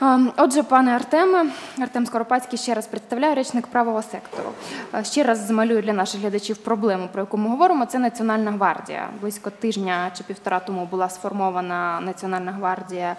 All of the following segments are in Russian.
Отже, пане Артеме, Артем Скоропадський ще раз представляє, речник правого сектору. Ще раз змалюю для наших глядачів проблему, про яку ми говоримо. Це Національна гвардія. Близько тижня чи півтора тому була сформована Національна гвардія,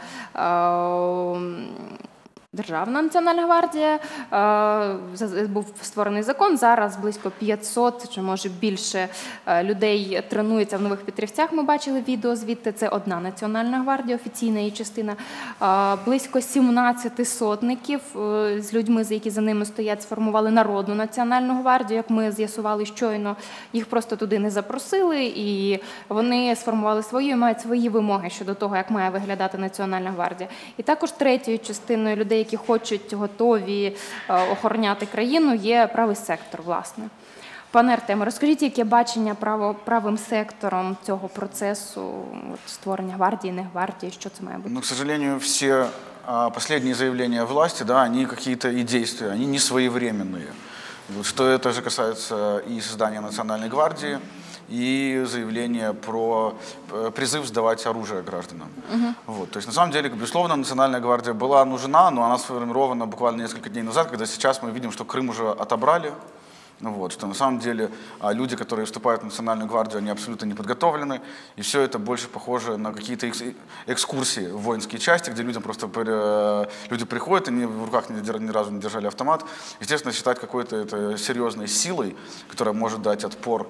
Державна Національна гвардія, був створений закон, зараз близько 500 чи може більше людей тренуються в Нових Петрівцях, ми бачили відео звідти, це одна Національна гвардія, офіційна її частина, близько 17 сотників з людьми, які за ними стоять, сформували Народну Національну гвардію, як ми з'ясували щойно, їх просто туди не запросили і вони сформували свою і мають свої вимоги щодо того, як має виглядати Національна гвардія. І також третьою частиною людей, які хочуть, готові охороняти країну, є правий сектор, власне. Пане Артеме, розкажіть, яке бачення правим сектором цього процесу створення гвардії, не гвардії, що це має бути? Ну, к сожалению, все последние заявления власти, да, они какие-то и действия, они не своевременные. Вот, что это же касается и создания Национальной гвардии, и заявление про призыв сдавать оружие гражданам. Вот. То есть, на самом деле, безусловно, Национальная гвардия была нужна, но она сформирована буквально несколько дней назад, когда сейчас мы видим, что Крым уже отобрали. Вот, что на самом деле люди, которые вступают в Национальную гвардию, они абсолютно не подготовлены, и все это больше похоже на какие-то экскурсии в воинские части, где людям просто люди приходят, они в руках ни разу не держали автомат. Естественно, считать какой-то это серьезной силой, которая может дать отпор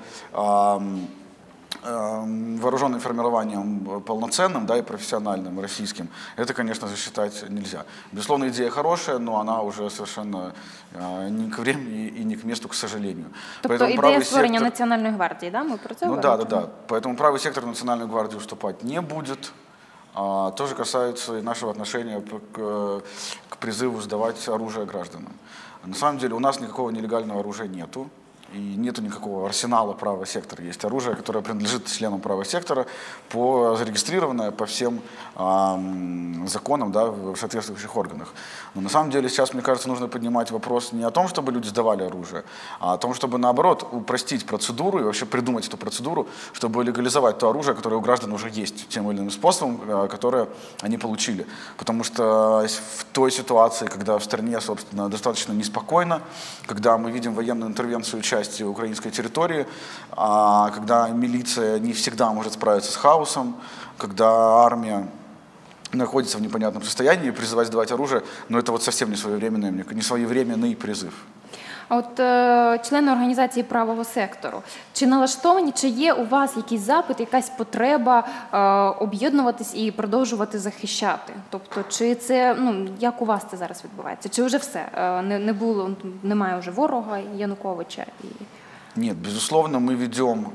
вооруженным формированием полноценным, да, и профессиональным, российским, это, конечно же, считать нельзя. Безусловно, идея хорошая, но она уже совершенно не к времени и не к месту, к сожалению. Тобто ідея створення Національної гвардії, да? Ми про це говоримо? Да. Поэтому правый сектор в Национальную гвардию вступать не будет. То же касается и нашего отношения к призыву сдавать оружие гражданам. На самом деле у нас никакого нелегального оружия нету. И нету никакого арсенала правого сектора. Есть оружие, которое принадлежит членам правого сектора, зарегистрированное по всем законам, да, в соответствующих органах. Но на самом деле сейчас, мне кажется, нужно поднимать вопрос не о том, чтобы люди сдавали оружие, а о том, чтобы, наоборот, упростить процедуру и вообще придумать эту процедуру, чтобы легализовать то оружие, которое у граждан уже есть, тем или иным способом, которое они получили. Потому что в той ситуации, когда в стране, собственно, достаточно неспокойно, когда мы видим военную интервенцию части украинской территории, когда милиция не всегда может справиться с хаосом, когда армия находится в непонятном состоянии, призывать сдавать оружие, но это вот совсем не своевременный призыв. А от члени організації правого сектору, чи налаштовані, чи є у вас якийсь запит, якась потреба об'єднуватись і продовжувати захищати? Тобто, чи це, як у вас це зараз відбувається? Чи вже все? Немає вже ворога Януковича? Нет, безусловно, мы ведем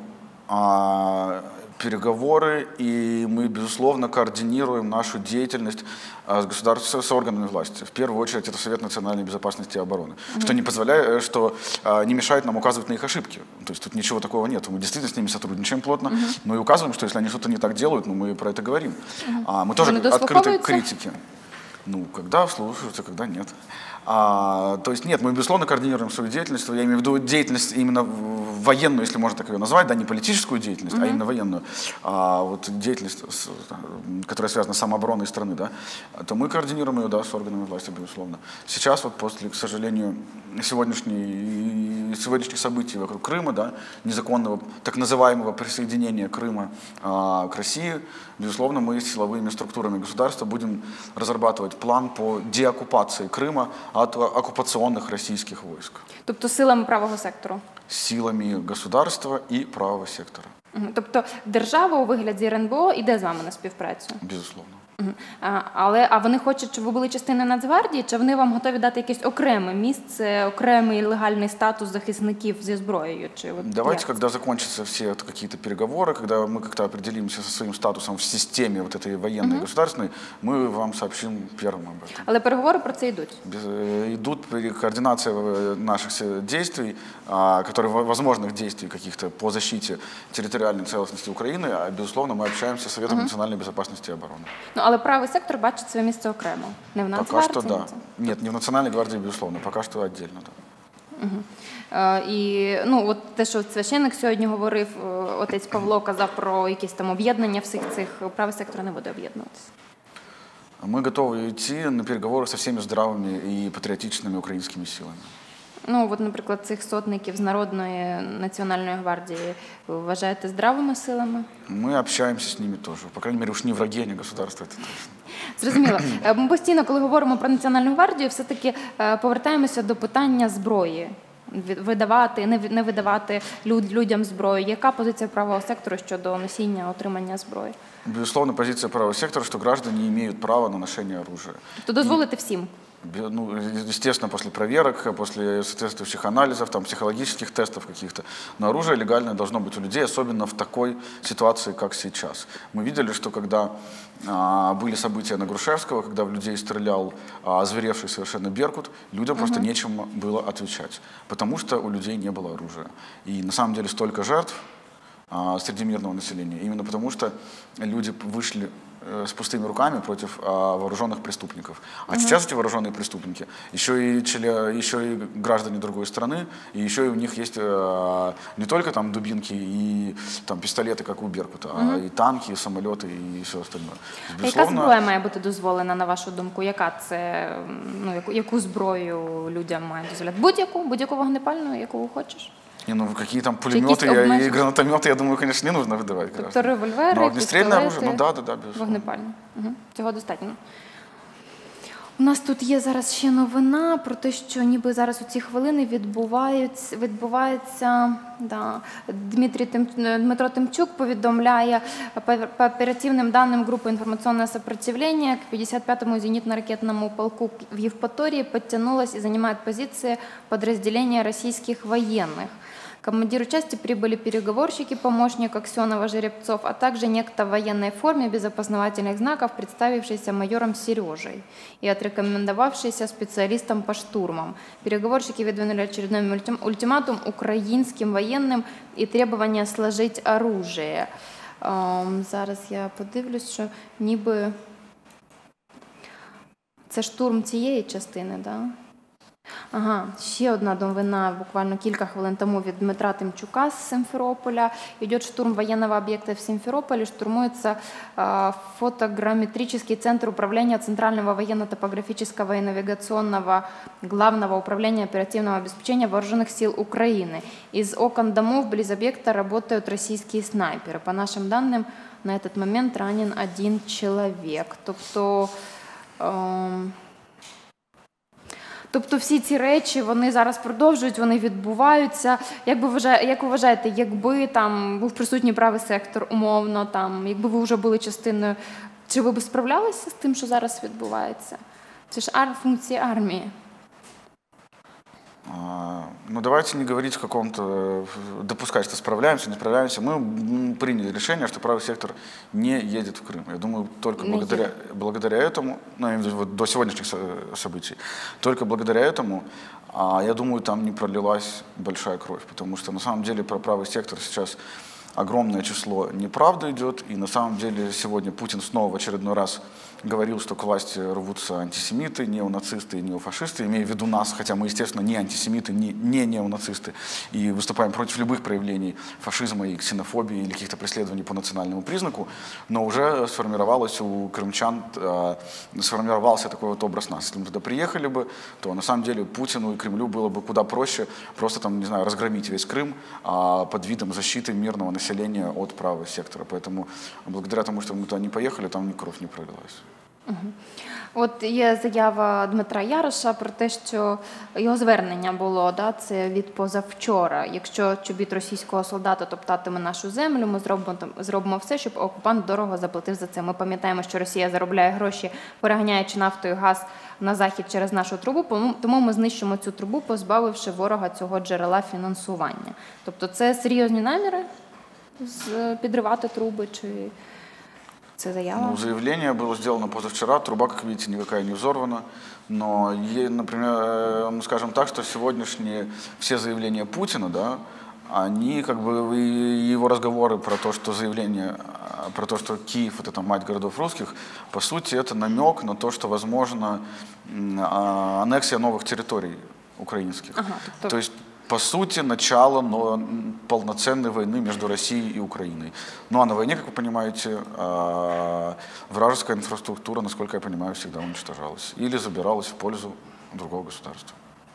переговоры, и мы, безусловно, координируем нашу деятельность с органами власти. В первую очередь, это Совет национальной безопасности и обороны, что не мешает нам указывать на их ошибки. То есть тут ничего такого нет. Мы действительно с ними сотрудничаем плотно, но и указываем, что если они что-то не так делают, мы про это говорим. Мы тоже открыты к критике. Когда вслушиваются, когда нет. То есть нет, мы, безусловно, координируем свою деятельность. Я имею в виду деятельность именно военную, если можно так ее назвать, да, не политическую деятельность, а именно военную. Вот деятельность, которая связана с самообороной страны, да, то мы координируем ее, да, с органами власти, безусловно. Сейчас вот после, к сожалению, сегодняшних событий вокруг Крыма, да, незаконного, так называемого присоединения Крыма к России, безусловно, мы с силовыми структурами государства будем разрабатывать план по деоккупации Крыма от оккупационных российских войск. Тобто силами правого сектору? Силами государства і правого сектора. Тобто держава у вигляді РНБО йде з вами на співпрацю? Безусловно. А вони хочуть, щоб ви були частиною Нацгвардії, чи вони вам готові дати якесь окреме місце, окремий легальний статус захисників зі зброєю? Давайте, когда закончатся все какие-то переговоры, когда мы как-то определимся со своим статусом в системе вот этой военной, государственной, мы вам сообщим первым об этом. Але переговори про це йдуть? Идут координация наших действий, возможных действий каких-то по защите территориальной целостности Украины, а, безусловно, мы общаемся с Советом национальной безопасности и обороны. Але правий сектор бачить своє місце окремо, не в Нацгвардії? Пока что да. Нет, не в Национальной гвардии, безусловно, пока что отдельно, да. І от те, що священник сьогодні говорив, отець Павло казав про якісь там об'єднання всіх цих, правий сектор не буде об'єднуватися? Мы готовы идти на переговоры со всеми здравыми и патриотичными украинскими силами. Ну, от, наприклад, цих сотників з Народної національної гвардії ви вважаєте здравими силами? Мы общаемся с ними тоже. По крайней мере, уж не враги, не государство, это точно. Зрозуміло. Ми постійно, коли говоримо про Національну гвардію, все-таки повертаємося до питання зброї. Видавати, не видавати людям зброю. Яка позиція правого сектору щодо носіння, отримання зброї? Безусловно, позиция правого сектора, что граждане имеют право на ношение оружия. То дозволити всім? Ну, естественно, после проверок, после соответствующих анализов, там, психологических тестов каких-то. Но оружие легальное должно быть у людей, особенно в такой ситуации, как сейчас. Мы видели, что когда были события на Грушевского, когда в людей стрелял озверевший совершенно Беркут, людям просто нечем было отвечать, потому что у людей не было оружия. И на самом деле столько жертв среди мирного населения, именно потому что люди вышли с пустыми руками против вооруженных преступников. А сейчас эти вооруженные преступники еще и граждане другой страны, и еще и у них есть не только там дубинки и там пистолеты, как у Беркута, а и танки, и самолеты, и все остальное. Яка зброя має бути дозволена, на вашу думку? Яка це, яку зброю людям мають дозволяти? Будь-яку вогнепальну, яку хочеш? Не, ну какие там пулеметы и гранатометы, я думаю, конечно, не нужно выдавать. Тобто револьвери, но огнестрельное пістолети, оружие, ну да, безусловно. вогнепальне. Цього достатньо. У нас тут є зараз ще новина про те, що ніби зараз у ці хвилини відбувається Дмитро Тимчук повідомляє по оперативним данным группы информационное сопротивление к 55-му зенитно-ракетному полку в Евпатории подтянулось и занимает позиции подразделения российских военных. К командиру части прибыли переговорщики, помощник Аксенова, Жеребцов, а также некто в военной форме без опознавательных знаков, представившийся майором Сережей и отрекомендовавшийся специалистом по штурмам. Переговорщики выдвинули очередной ультиматум украинским военным и требование сложить оружие. Зараз я подивлюсь, що ніби це штурм цієї частини, так? Да? Ага, ще одна новина, буквально кілька хвилин тому від Дмитра Тимчука з Симферополя. Идет штурм военного объекта в Симферополе, штурмуется фотограмметрический центр управления Центрального военно-топографического и навигационного главного управления оперативного обеспечения вооруженных сил Украины. Из окон домов близ объекта работают российские снайперы. По нашим данным, на этот момент ранен 1 человек. Тобто всі ці речі, вони зараз продовжують, вони відбуваються. Як ви вважаєте, якби там був присутній правий сектор, умовно, там, якби ви вже були частиною, чи ви б справлялися з тим, що зараз відбувається? Це ж функції армії. Ну, давайте не говорить в каком-то, допускать, что справляемся, не справляемся. Мы приняли решение, что правый сектор не едет в Крым. Я думаю, только благодаря этому, вот до сегодняшних событий, только благодаря этому, я думаю, там не пролилась большая кровь. Потому что на самом деле про правый сектор сейчас огромное число неправды идет. И на самом деле сегодня Путин снова в очередной раз говорил, что к власти рвутся антисемиты, неонацисты и неофашисты, имея в виду нас, хотя мы, естественно, не антисемиты, не неонацисты, и выступаем против любых проявлений фашизма и ксенофобии или каких-то преследований по национальному признаку, но уже сформировалось у крымчан, сформировался такой вот образ нас. Если мы туда приехали бы, то на самом деле Путину и Кремлю было бы куда проще просто там, не знаю, разгромить весь Крым под видом защиты мирного населения от правого сектора. Поэтому благодаря тому, что мы туда не поехали, там ни кровь не пролилась. От є заява Дмитра Яроша про те, що його звернення було, це від позавчора. Якщо чобіт російського солдата топтатиме нашу землю, ми зробимо все, щоб окупант дорого заплатив за це. Ми пам'ятаємо, що Росія заробляє гроші, переганяючи нафту і газ на захід через нашу трубу, тому ми знищимо цю трубу, позбавивши ворога цього джерела фінансування. Тобто це серйозні наміри підривати труби чи... Ну, заявление было сделано позавчера, труба, как видите, никакая не взорвана, но, например, скажем так, что сегодняшние все заявления Путина, да, они как бы, его разговоры про то, что заявление, про то, что Киев – это там мать городов русских, по сути, это намек на то, что, возможно, аннексия новых территорий украинских. Ага, то есть по сути, начало полноценной войны между Россией и Украиной. Ну а на войне, как вы понимаете, вражеская инфраструктура, насколько я понимаю, всегда уничтожалась или забиралась в пользу другого государства.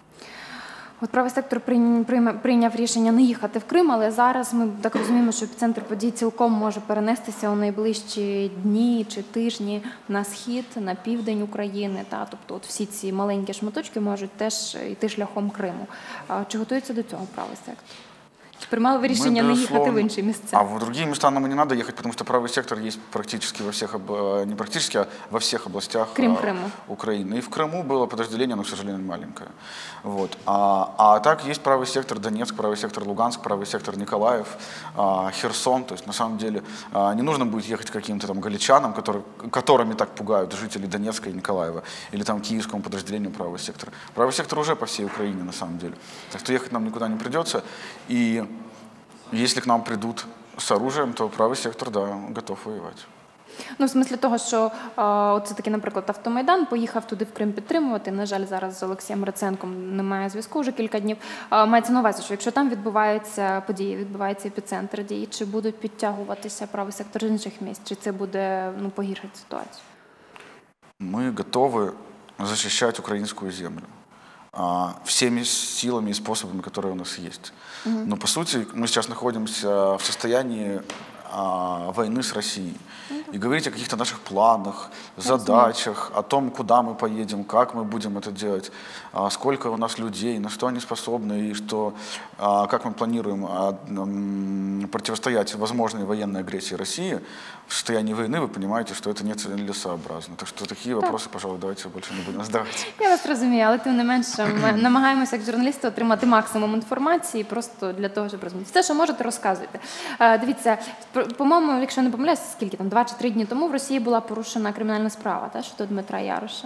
От правий сектор прийняв рішення не їхати в Крим, але зараз ми так розуміємо, що епіцентр подій цілком може перенестися у найближчі дні чи тижні на схід, на південь України. Тобто от всі ці маленькі шматочки можуть теж йти шляхом Криму. Чи готується до цього правий сектор? Чи приймали ви рішення не їхати в інші місця? А в другие места нам и не надо ехать, потому что правый сектор есть практически во всех, не практически, а во всех областях Украины. И в Крыму было подразделение, но, к сожалению, маленькое. Вот. А так есть правый сектор Донецк, правый сектор Луганск, правый сектор Николаев, Херсон. То есть, на самом деле, не нужно будет ехать к каким-то там галичанам, которыми так пугают жители Донецка и Николаева, или там киевскому подразделению правого сектора. Правый сектор уже по всей Украине, на самом деле. Так что ехать нам никуда не придется. И если к нам придут с оружием, то правый сектор, да, готов воевать. Ну, в смислі того, що це такий, наприклад, Автомайдан поїхав туди в Крим підтримувати. На жаль, зараз з Олексієм Гриценком немає зв'язку вже кілька днів. Мається на увазі, що якщо там відбуваються події, відбувається епіцентр дій, чи будуть підтягуватися правий сектор з інших місць, чи це буде погіршити ситуацію? Мы готовы защищать украинскую землю всеми силами и способами, которые у нас есть. Но, по сути, мы сейчас находимся в состоянии войны с Россией. И говорить о каких-то наших планах, задачах, о том, куда мы поедем, как мы будем это делать, сколько у нас людей, на что они способны, и как мы планируем противостоять возможной военной агрессии России в состоянии войны, вы понимаете, что это нецелесообразно. Так что такие вопросы, пожалуй, давайте больше не будем задавать. Я вас розумію, але тим не менше ми намагаємося як журналісти отримати максимум інформації просто для того, щоб розуміти. Все, що можете, розказуйте. Дивіться, по-моєму, якщо не помиляюсь, скільки там, 2 чи 3 дні тому в Росії була порушена кримінальна справа щодо Дмитра Яроша.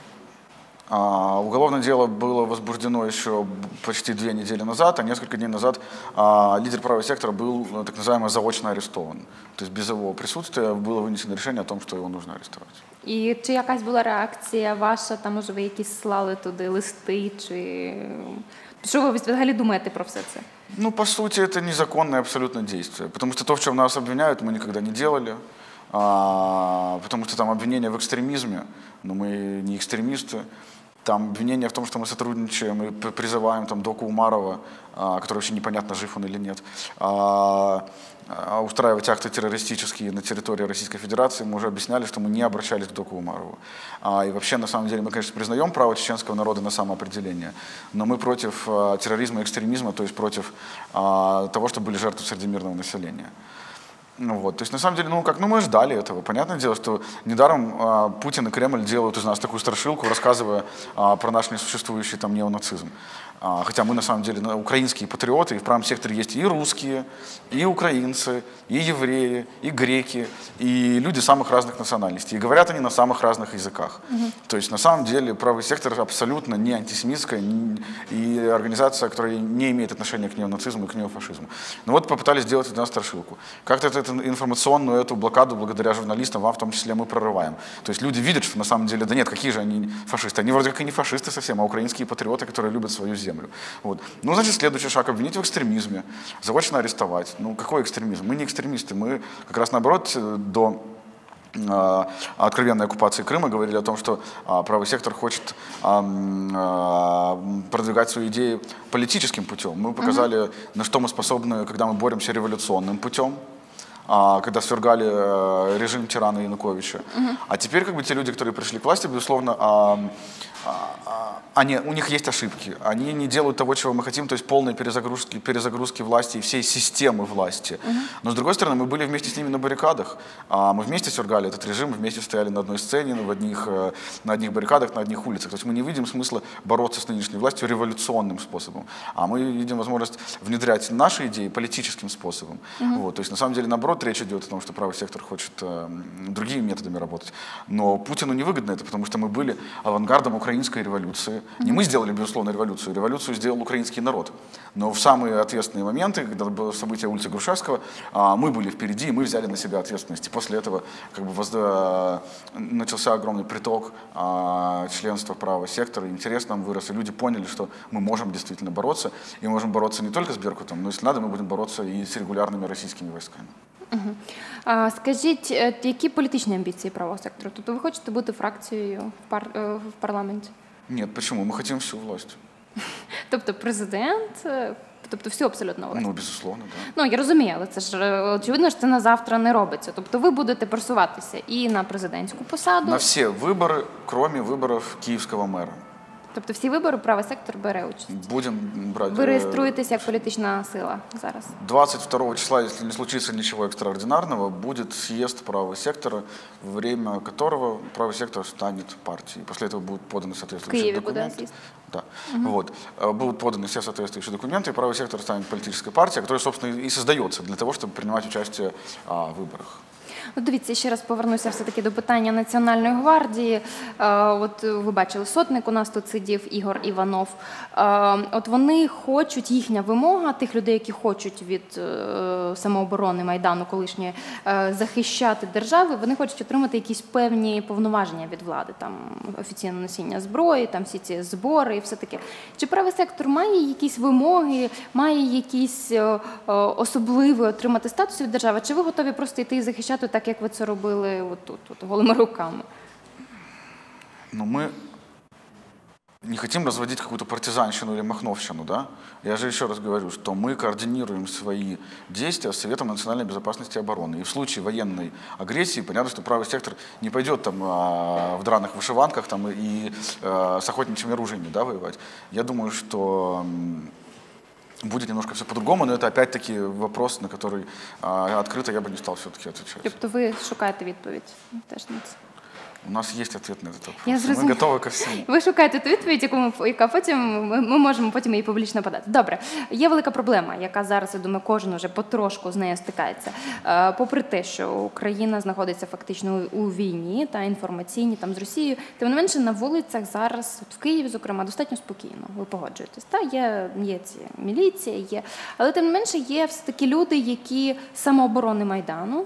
Уголовное дело было возбуждено еще почти 2 недели назад, а несколько дней назад лидер правого сектора был так называемо заочно арестован. То есть без его присутствия было вынесено решение о том, что его нужно арестовать. І чи якась була реакція ваша, там, може, ви якісь слали туди листи, чи... Що ви взагалі думаєте про все це? Ну, по сути, это незаконное абсолютно действие, потому что то, в чем нас обвиняют, мы никогда не делали, потому что там обвинения в экстремизме, но мы не экстремисты. Там обвинения в том, что мы сотрудничаем и призываем там Доку Умарова, который вообще непонятно, жив он или нет, устраивать акты террористические на территории Российской Федерации. Мы уже объясняли, что мы не обращались к Доку Умарову. И вообще, на самом деле, мы, конечно, признаем право чеченского народа на самоопределение, но мы против терроризма и экстремизма, то есть против того, чтобы были жертвы среди мирного населения. То есть, на самом деле, мы ждали этого. Понятное дело, что недаром Путин и Кремль делают из нас такую страшилку, рассказывая про наш несуществующий там неонацизм. Хотя мы, на самом деле, украинские патриоты, и в правом секторе есть и русские, и украинцы, и евреи, и греки, и люди самых разных национальностей. И говорят они на самых разных языках. То есть, на самом деле, правый сектор абсолютно не антисемитская, и организация, которая не имеет отношения к неонацизму и к неофашизму. Но вот попытались сделать из нас страшилку. Как-то эту информационную эту блокаду, благодаря журналистам, вам в том числе, мы прорываем. То есть люди видят, что на самом деле, да нет, какие же они фашисты. Они вроде как и не фашисты совсем, а украинские патриоты, которые любят свою землю. Значит, следующий шаг – обвинить в экстремизме, заочно арестовать. Какой экстремизм? Мы не экстремисты, мы как раз наоборот до откровенной оккупации Крыма говорили о том, что правый сектор хочет продвигать свои идеи политическим путем. Мы показали, на что мы способны, когда мы боремся революционным путем, когда свергали режим тирана Януковича. А теперь те люди, которые пришли к власти, безусловно, у них есть ошибки. Они не делают того, чего мы хотим, то есть полной перезагрузки власти и всей системы власти. Но, с другой стороны, мы были вместе с ними на баррикадах. Мы вместе свергали этот режим, вместе стояли на одной сцене, на одних баррикадах, на одних улицах. То есть мы не видим смысла бороться с нынешней властью революционным способом. А мы видим возможность внедрять наши идеи политическим способом. То есть, на самом деле, наоборот, наоборот, речь идет о том, что правый сектор хочет другими методами работать. Но Путину невыгодно это, потому что мы были авангардом украинской революции. Не мы сделали, безусловно, революцию сделал украинский народ. Но в самые ответственные моменты, когда было событие улицы Грушевского, мы были впереди, и мы взяли на себя ответственность. И после этого как бы начался огромный приток членства правого сектора, интерес нам вырос, и люди поняли, что мы можем действительно бороться, и мы можем бороться не только с Беркутом, но, если надо, мы будем бороться и с регулярными російськими військами. Скажіть, які політичні амбіції правого сектору? Тобто ви хочете бути фракцією в парламенті? Нет, почему? Мы хотим всю власть. Тобто президент, тобто всю абсолютно власть? Ну, безусловно, да. Ну, я розумію, але це ж очевидно, що це на завтра не робиться. Тобто ви будете просуватися і на президентську посаду. На все выборы, кроме выборов киевского мэра. Тобто всі вибори правий сектор бере участь? Будем брать. Ви реєструєтесь як політична сила зараз? 22 числа, если не случится ничего экстраординарного, будет съезд правого сектора, во время которого правый сектор станет партией. После этого будут поданы соответствующие документы. Да. Вот. Будут поданы все соответствующие документы, и правый сектор станет политической партией, которая, собственно, и создается для того, чтобы принимать участие в выборах. Ну, дивіться, ще раз повернуся все-таки до питання Національної гвардії. От ви бачили, сотник у нас тут сидів, Ігор Іванов. От вони хочуть, їхня вимога тих людей, які хочуть від самооборони Майдану колишньої захищати держави, вони хочуть отримати якісь певні повноваження від влади, там офіційне носіння зброї, там всі ці збори і все таке. Чи правий сектор має якісь вимоги, має якісь особливі отримати статус від держави? Чи ви готові просто йти і захищати так, як ви це робили отут, голими руками? Но мы не хотим разводить какую-то партизанщину или махновщину, да? Я же еще раз говорю, что мы координируем свои действия с Советом национальной безопасности и обороны. И в случае военной агрессии, понятно, что правый сектор не пойдет там в драных вышиванках там, и с охотничьими ружьями, да, воевать. Я думаю, что будет немножко все по-другому, но это опять-таки вопрос, на который открыто я бы не стал все-таки отвечать. Тобто ви шукаєте відповідь теж на це? У нас есть ответ на этот вопрос. Я Мы готовы ко всему. Ви шукаєте ту відповідь, яка потім ми можемо потім її публічно подати. Добре, є велика проблема, яка зараз, я думаю, кожен вже потрошку з нею стикається. Попри те, що Україна знаходиться фактично у війні та інформаційній там з Росією, тим не менше на вулицях зараз, от в Києві, зокрема, достатньо спокійно. Ви погоджуєтесь? Та є ці міліція, є, але тим не менше є все-таки люди, які самооборони Майдану,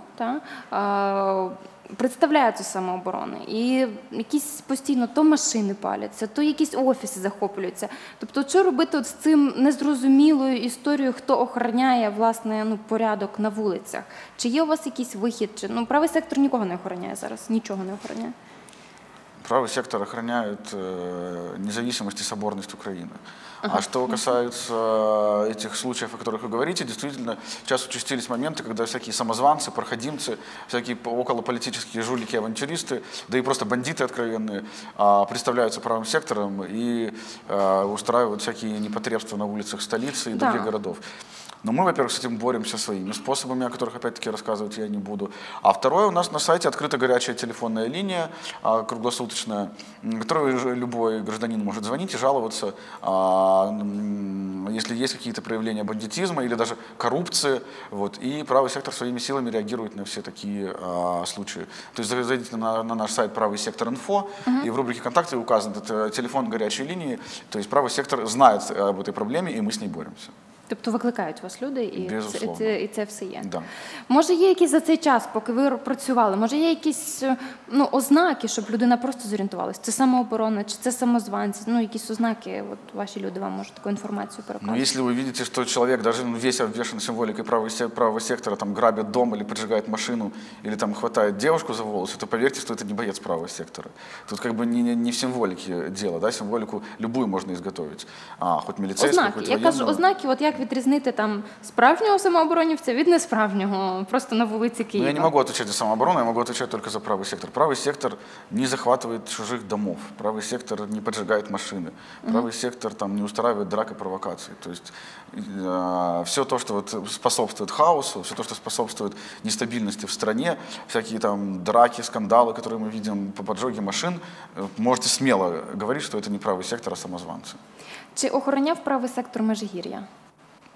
представляють цю самооборони. І якісь постійно то машини паляться, то якісь офіси захоплюються. Тобто, що робити от з цим незрозумілою історією, хто охороняє, власне, порядок на вулицях? Чи є у вас якийсь вихід? Правий сектор нікого не охороняє зараз, нічого не охороняє. Правый сектор охраняет независимость и соборность Украины. А что касается этих случаев, о которых вы говорите, действительно, сейчас участились моменты, когда всякие самозванцы, проходимцы, всякие околополитические жулики, авантюристы, да и просто бандиты откровенные, представляются правым сектором и устраивают всякие непотребства на улицах столицы и других городов. Но мы, во-первых, с этим боремся своими способами, о которых, опять-таки, рассказывать я не буду. А второе, у нас на сайте открыта горячая телефонная линия круглосуточная, в которой любой гражданин может звонить и жаловаться, если есть какие-то проявления бандитизма или даже коррупции. Вот, и правый сектор своими силами реагирует на все такие случаи. То есть зайдите на наш сайт «Правый сектор инфо», и в рубрике «Контакты» указан этот телефон горячей линии. То есть правый сектор знает об этой проблеме, и мы с ней боремся. Тобто викликають вас люди, і це все є. Да. Може є якісь за цей час, поки ви працювали, може є якісь ознаки, щоб людина просто зорієнтувалася? Це самооборона, чи це самозванці? Якісь ознаки, от ваші люди вам можуть таку інформацію переказати. Если вы видите, что человек, даже весь обвешан символикой правого сектора, там грабит дом или поджигает машину, или там хватает девушку за волосы, то поверьте, что это не боец правого сектора. Тут как бы не в символике дело, да, символику любую можно изготовить. Хоть милицейскую, хоть военную. Я кажу, ознаки, от як відрізнити там справжнього самооборонівця від несправжнього, просто на вулиці Києва? Я не могу отвечать за самооборону, я могу отвечать только за правый сектор. Правый сектор не захватывает чужих домов, правый сектор не поджигает машины, правый сектор там не устраивает драк и провокаций. То есть все то, что вот способствует хаосу, все то, что способствует нестабильности в стране, всякие там драки, скандалы, которые мы видим, по поджоге машин, можете смело говорить, что это не правый сектор, а самозванцы. Чи охороняв правий сектор Межигір'я?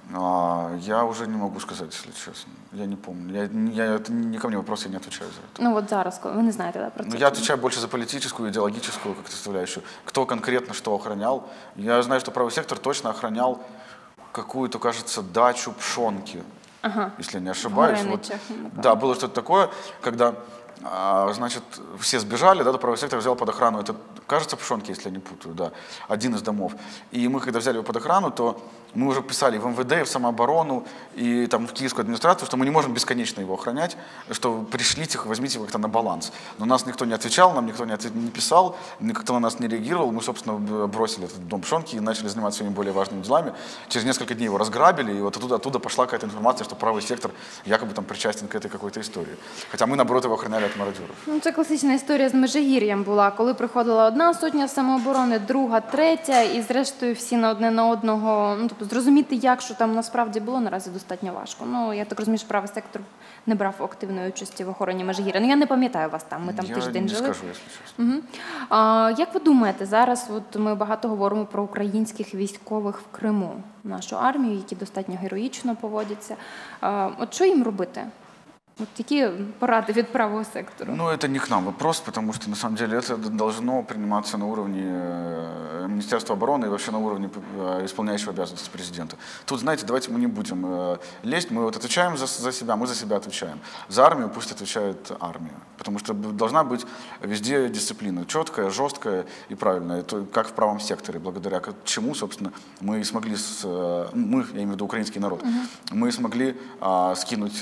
Я уже не могу сказать, если честно. Я не помню. Это не ко мне вопрос, я не отвечаю за это. Ну от зараз, ви не знаєте, да, про це? Ну, я отвечаю больше за политическую, идеологическую как составляющую. Кто конкретно что охранял. Я знаю, что правый сектор точно охранял какую-то, кажется, дачу Пшонки, если я не ошибаюсь. Вот, да, было что-то такое, когда, значит, все сбежали, да, то правый сектор взял под охрану, это, кажется, Пшонки, если я не путаю, да, один из домов. И мы, когда взяли его под охрану, то мы уже писали в МВД, в самооборону и там в киевскую администрацию, что мы не можем бесконечно его охранять, что пришлите их, возьмите его как-то на баланс. Но нас никто не отвечал, нам никто не писал, никто на нас не реагировал. Мы, собственно, бросили этот дом Пшонки и начали заниматься своими более важными делами. Через несколько дней его разграбили, и вот оттуда пошла какая-то информация, что правый сектор якобы там причастен к этой какой-то истории. Хотя мы, наоборот, его охраняли от мародеров. Ну, це класична історія з Межигір'ям була, коли приходила одна сотня самооборони, друга, третя, і зрештою всі одне на одного, ну, тобто зрозуміти, як, що там насправді було, наразі достатньо важко. Ну, я так розумію, що правий сектор не брав активної участі в охороні Межигір'я. Ну, я не пам'ятаю вас там, ми там тиждень жили. Я не скажу, якщо чесно. Як ви думаєте, зараз от ми багато говоримо про українських військових в Криму, нашу армію, які достатньо героїчно поводяться. От що їм робити? Вот такие порады від правого сектора. Ну, это не к нам вопрос, потому что, на самом деле, это должно приниматься на уровне Министерства обороны и вообще на уровне исполняющего обязанности президента. Тут, знаете, давайте мы не будем лезть, мы вот отвечаем за себя, мы за себя отвечаем. За армию пусть отвечает армия, потому что должна быть везде дисциплина, четкая, жесткая и правильная, это как в правом секторе, благодаря чему, собственно, мы смогли, мы, я имею в виду украинский народ, мы смогли скинуть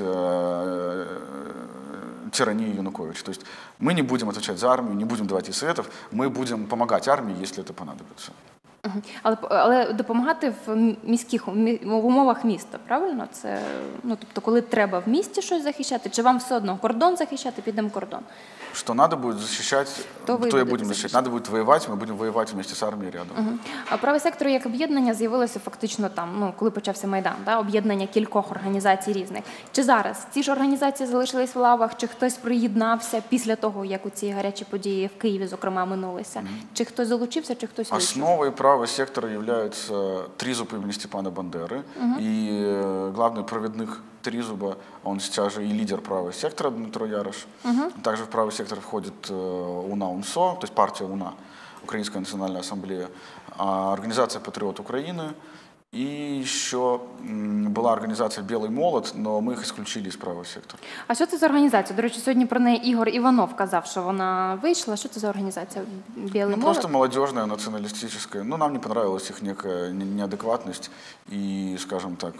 тирании Януковича. То есть мы не будем отвечать за армию, не будем давать ей советов, мы будем помогать армии, если это понадобится. Але допомагати в умовах міста, правильно? Це, ну, тобто, коли треба в місті щось захищати, чи вам все одно кордон захищати, підемо кордон? Что надо будет защищать, то и будем защищать. Надо будет воевать, мы будем воевать вместе с армией рядом. А правий сектор як об'єднання з'явилося фактично там, ну, коли почався Майдан, да? Об'єднання кількох організацій різних. Чи зараз ці ж організації залишились в лавах, чи хтось приєднався після того, як у ці гарячі події в Києві, зокрема, минулися? Чи хтось залучився, чи хтось вийшов? Основой правого сектора являются тризуб имени Степана Бандеры. И главный проводник тризуба, он сейчас же и лидер правого сектора Дмитро Ярош. Также в правый сектор входит УНА-УНСО, то есть партия УНА, Украинская национальная ассамблея, организация «Патриот Украины». И еще була організація «Білий молот», але ми їх исключили з правого сектору. А що це за організація? До речі, сьогодні про неї Ігор Іванов казав, що вона вийшла. Що це за організація «Білий молот»? Просто молодежная, националистическая. Ну, нам не понравилась их некая неадекватность и, скажем так,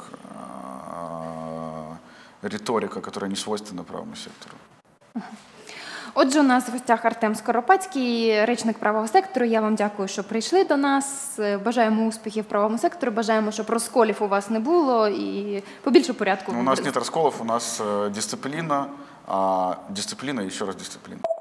риторика, которая не свойственна правому сектору. Отже, у нас в гостях Артем Скоропадський, речник правого сектору. Я вам дякую, що прийшли до нас. Бажаємо успіхів правому сектору, бажаємо, щоб розколів у вас не було і побільше порядку. У нас нет расколов, у нас дисциплина, дисциплина и еще раз дисциплина.